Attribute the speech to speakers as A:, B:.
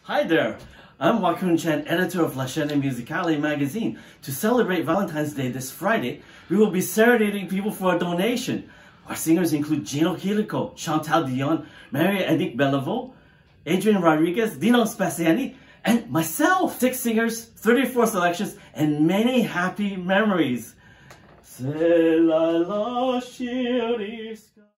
A: Hi there, I'm Keung Chen, editor of Scena Musicale magazine. To celebrate Valentine's Day this Friday, we will be serenading people for a donation. Our singers include Gino, Quilico, Chantal, Dionne, Marie-Annick, Béliveau, Adrian, Dino, Spaziani, and myself. 6 singers, 34 selections, and many happy memories. C'est la chérie.